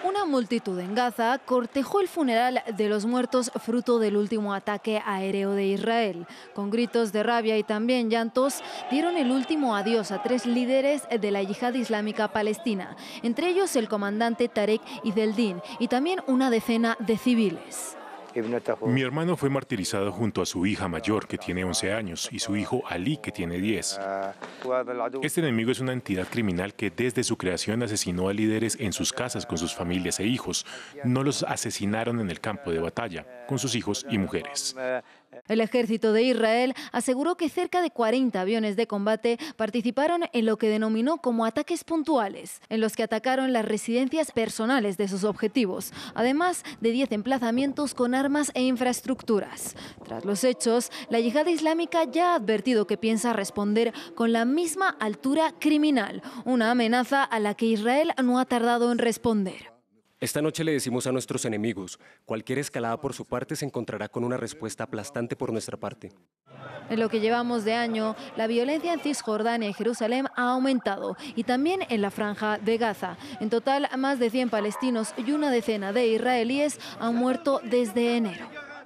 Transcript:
Una multitud en Gaza cortejó el funeral de los muertos fruto del último ataque aéreo de Israel. Con gritos de rabia y también llantos, dieron el último adiós a 3 líderes de la yihad islámica palestina, entre ellos el comandante Tarek Izzeldin y también una decena de civiles. Mi hermano fue martirizado junto a su hija mayor, que tiene 11 años, y su hijo Ali, que tiene 10. Este enemigo es una entidad criminal que desde su creación asesinó a líderes en sus casas con sus familias e hijos. No los asesinaron en el campo de batalla, con sus hijos y mujeres. El ejército de Israel aseguró que cerca de 40 aviones de combate participaron en lo que denominó como ataques puntuales, en los que atacaron las residencias personales de sus objetivos, además de 10 emplazamientos con armas e infraestructuras. Tras los hechos, la yihad islámica ya ha advertido que piensa responder con la misma altura criminal, una amenaza a la que Israel no ha tardado en responder. Esta noche le decimos a nuestros enemigos, cualquier escalada por su parte se encontrará con una respuesta aplastante por nuestra parte. En lo que llevamos de año, la violencia en Cisjordania y Jerusalén ha aumentado, y también en la franja de Gaza. En total, más de 100 palestinos y una decena de israelíes han muerto desde enero.